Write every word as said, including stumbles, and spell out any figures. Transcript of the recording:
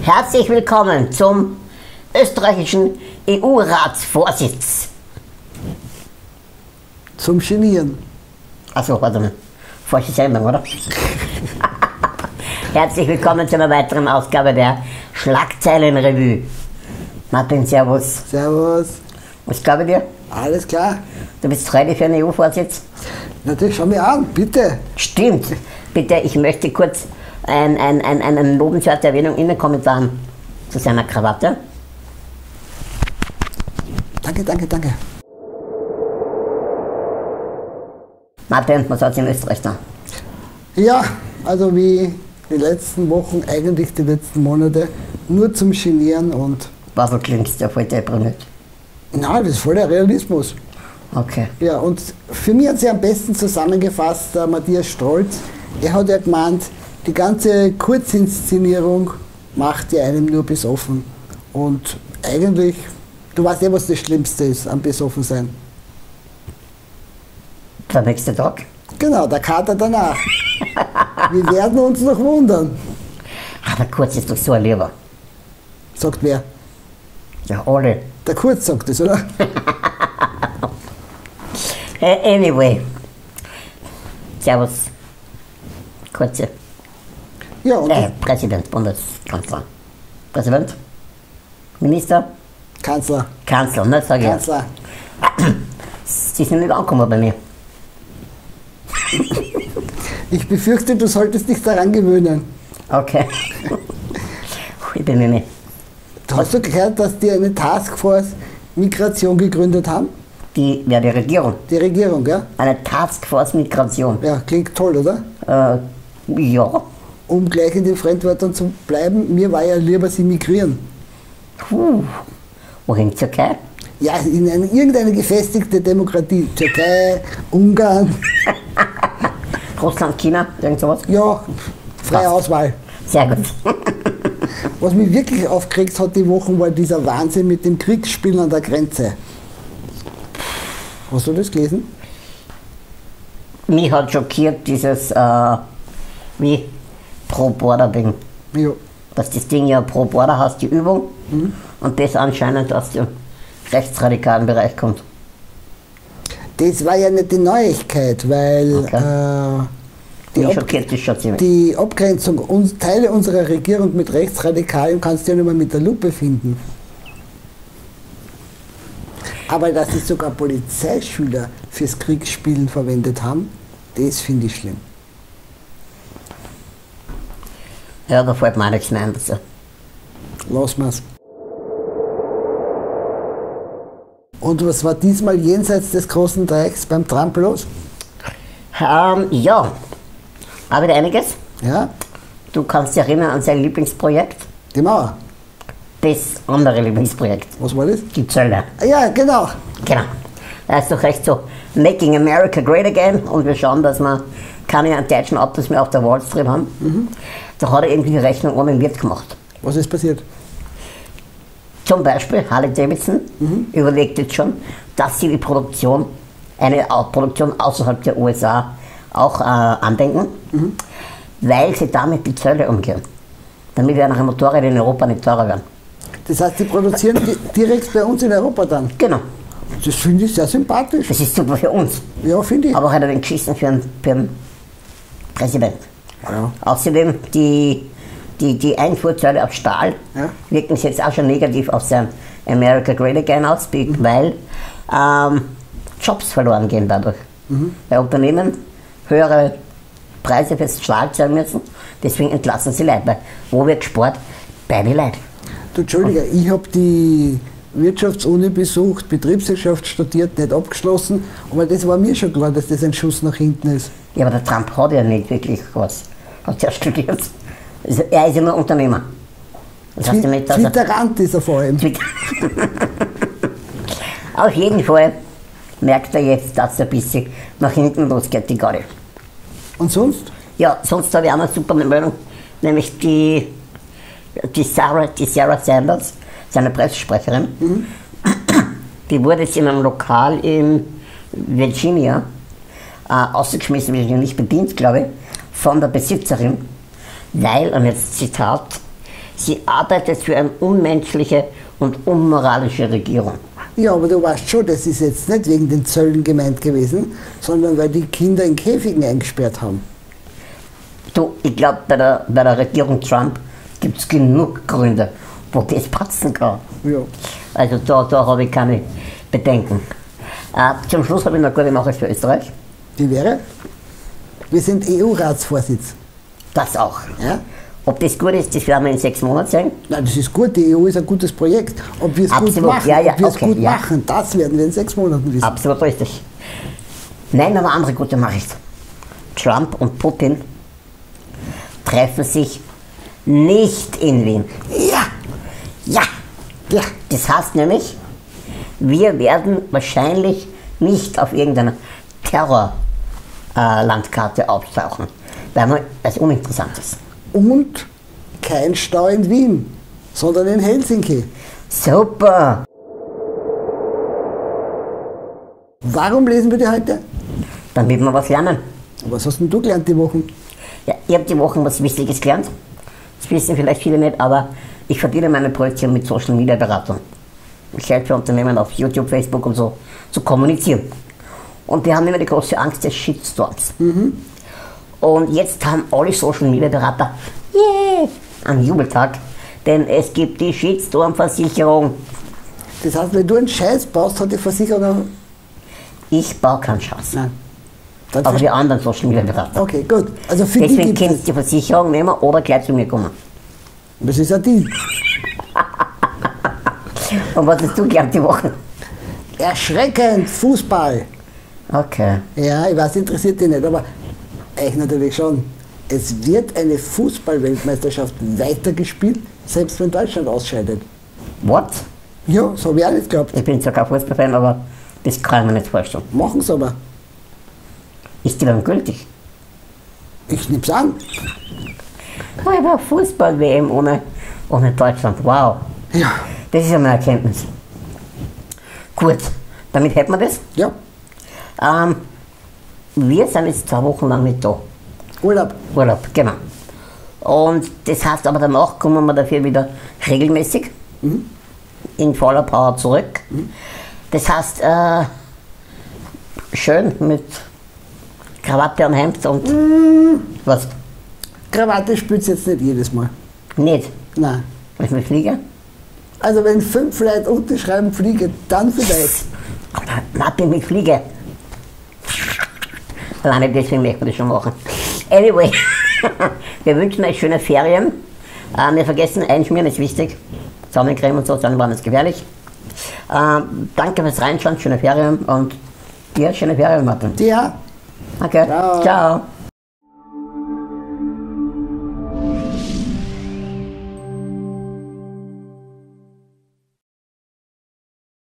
Herzlich willkommen zum österreichischen E U-Ratsvorsitz. Zum Genieren. Achso, warte mal. Falsche Sendung, oder? Herzlich willkommen zu einer weiteren Ausgabe der Schlagzeilen Revue. Martin, servus. Servus. Was glaube ich dir? Alles klar. Du bist ready für einen E U-Vorsitz? Natürlich, schau mir an, bitte. Stimmt. Bitte, ich möchte kurz ein, ein, ein, eine lobenswerte Erwähnung in den Kommentaren zu seiner Krawatte. Danke, danke, danke. Martin, was hat es in Österreich da? Ja, also wie die letzten Wochen, eigentlich die letzten Monate, nur zum Genieren und... Was du klingst ja voll deprimiert. Nein, das ist voll der Realismus. Okay. Ja, und für mich hat sie am besten zusammengefasst, der Matthias Strolz. Er hat ja gemeint, die ganze Kurz-Inszenierung macht ja einem nur besoffen. Und eigentlich, du weißt ja, was das Schlimmste ist am besoffen sein. Der nächste Tag? Genau, der Kater danach. Wir werden uns noch wundern. Ah, der Kurz ist doch so ein Lieber. Sagt wer? Ja, alle. Der Kurz sagt es, oder? Anyway. Servus. Kurze. Ja, und äh, Präsident, Bundeskanzler. Präsident? Minister? Kanzler. Kanzler, ne, sag ich. Kanzler. Sie sind nicht angekommen bei mir. Ich befürchte, du solltest dich daran gewöhnen. Okay. Ich bin mir nicht. Hast du gehört, dass die eine Taskforce Migration gegründet haben? Die, ja, die Regierung. Die Regierung, ja? Eine Taskforce Migration. Ja, klingt toll, oder? Äh, ja. Um gleich in den Fremdwörtern zu bleiben, mir war ja lieber, sie migrieren. Puh. Wohin? Türkei? Ja, in eine, irgendeine gefestigte Demokratie. Türkei, Ungarn. Russland, China, irgend sowas? Ja, freie Passt. Auswahl. Sehr gut. Was mich wirklich aufgeregt hat die Wochen, war dieser Wahnsinn mit dem Kriegsspielen an der Grenze. Hast du das gelesen? Mich hat schockiert dieses, äh, wie Pro-Border-Ding. Ja. Dass das Ding ja pro Border hast, die Übung, mhm. und das anscheinend aus dem rechtsradikalen Bereich kommt. Das war ja nicht die Neuigkeit, weil Okay. äh, die, Mich Ab schockiert das schon ziemlich. die Abgrenzung, uns, Teile unserer Regierung mit Rechtsradikalen kannst du ja nicht mehr mit der Lupe finden. Aber dass sie sogar Polizeischüler fürs Kriegsspielen verwendet haben, das finde ich schlimm. Ja, da fällt mir auch nichts mehr ein dazu. Lassen wir's. Und was war diesmal jenseits des großen Dreiecks beim Trump los? Ähm, ja, habe ich einiges. Ja, Du kannst dich erinnern an sein Lieblingsprojekt, die Mauer. das andere Lieblingsprojekt, Was war das? die Zölle. Ah, ja, genau. Genau. Da ist doch recht so, Making America Great Again, und wir schauen, dass wir keine deutschen Autos mehr auf der Wall Street haben. Mhm. Da hat er irgendwie die Rechnung ohne den Wirt gemacht. Was ist passiert? Zum Beispiel Harley Davidson mhm. überlegt jetzt schon, dass sie die Produktion, eine Produktion außerhalb der U S A auch äh, andenken, mhm. weil sie damit die Zölle umgehen. Damit ihre Motorräder in Europa nicht teurer werden. Das heißt, die produzieren di direkt bei uns in Europa dann? Genau. Das finde ich sehr sympathisch. Das ist super für uns. Ja, finde ich. Aber hat er den geschissen für einen, für einen Präsident. Ja. Außerdem die, die, die Einfuhrzölle auf Stahl Ja. wirken sich jetzt auch schon negativ auf sein America Great Again aus, mhm. weil ähm, Jobs verloren gehen dadurch. Mhm. Weil Unternehmen höhere Preise fürs Stahl zahlen müssen, deswegen entlassen sie Leute. Weil wo wird gespart? Bei den Leuten. Du, Entschuldige, ich habe die Wirtschaftsuni besucht, Betriebswirtschaft studiert, nicht abgeschlossen, aber das war mir schon klar, dass das ein Schuss nach hinten ist. Ja, aber der Trump hat ja nicht wirklich was. Hat ja studiert. Also, er ist ja nur Unternehmer. Das heißt ja nicht, dass er Twitterant ist er vor allem. Twitter- Auf jeden Fall merkt er jetzt, dass er ein bisschen nach hinten losgeht, die Gaudi. Und sonst? Ja, sonst habe ich auch noch eine super Meldung, nämlich die, die, Sarah, die Sarah Sanders, seine Pressesprecherin, mhm. die wurde jetzt in einem Lokal in Virginia äh, ausgeschmissen, wird ja nicht bedient, glaube ich, von der Besitzerin, weil, und jetzt Zitat, Sie arbeitet für eine unmenschliche und unmoralische Regierung. Ja, aber du weißt schon, das ist jetzt nicht wegen den Zöllen gemeint gewesen, sondern weil die Kinder in Käfigen eingesperrt haben. Du, ich glaube, bei der, bei der Regierung Trump gibt es genug Gründe, wo das passen kann. Ja. Also da, da habe ich keine Bedenken. Äh, zum Schluss habe ich noch eine gute Nachricht für Österreich. Die wäre? Wir sind E U-Ratsvorsitz. Das auch. Ja? Ob das gut ist, das werden wir in sechs Monaten sehen. Nein, das ist gut, die E U ist ein gutes Projekt. Ob wir es gut Absolut, machen, ja, ja, ob wir es okay, gut ja. machen, das werden wir in sechs Monaten wissen. Absolut richtig. Nein, aber andere gute Nachricht. Trump und Putin treffen sich nicht in Wien. Ja, Ja, ja. das heißt nämlich, wir werden wahrscheinlich nicht auf irgendeiner Terrorlandkarte äh, auftauchen, weil es uninteressant ist. Und kein Stau in Wien, sondern in Helsinki. Super! Warum lesen wir die heute? Damit wir was lernen. Was hast denn du gelernt die Wochen? Ja, ich habe die Woche was Wichtiges gelernt. Das wissen vielleicht viele nicht, aber ich verdiene meine Projekte mit Social Media Beratung. Ich helfe Unternehmen auf YouTube, Facebook und so zu kommunizieren. Und die haben immer die große Angst des Shitstorms. Mhm. Und jetzt haben alle Social Media Berater yeah, einen Jubeltag, denn es gibt die Shitstorm Versicherung. Das heißt, wenn du einen Scheiß baust, hat die Versicherung... Ich baue keinen Scheiß. Nein. Dann Aber verste- die anderen Social Media Berater. Okay, gut. Also für die Deswegen gibt kannst es... du die Versicherung nehmen oder gleich zu mir kommen. Das ist ein Deal. Und was hast du gelernt die Woche? Erschreckend, Fußball. Okay. Ja, ich weiß, interessiert dich nicht, aber euch natürlich schon. Es wird eine Fußball-Weltmeisterschaft weitergespielt, selbst wenn Deutschland ausscheidet. What? Ja, so habe ich auch nicht gehabt. Ich bin zwar kein Fußballfan, aber das kann ich mir nicht vorstellen. Machen sie aber. Ist die dann gültig? Ich nehm's an. Aber Fußball-W M ohne, ohne Deutschland, wow. Ja. Das ist ja eine Erkenntnis. Gut, damit hätten wir das. Ja. Ähm, wir sind jetzt zwei Wochen lang nicht da. Urlaub. Urlaub, genau. Und das heißt aber danach kommen wir dafür wieder regelmäßig Mhm. in voller Power zurück. Mhm. Das heißt, äh, schön mit Krawatte und Hemd und Mhm. was? Krawatte spürt's jetzt nicht jedes Mal. Nicht. Nein. Wenn ich mit fliege? Also wenn fünf Leute unterschreiben, fliege, dann vielleicht. Martin, ich fliege. Alleine deswegen möchte ich das schon machen. Anyway, wir wünschen euch schöne Ferien. Äh, wir vergessen, einschmieren ist wichtig. Sonnencreme und so, Sonnenbrand ist gefährlich. Äh, danke fürs Reinschauen, schöne Ferien und dir schöne Ferien, Martin. Ja. Okay, Ciao. ciao.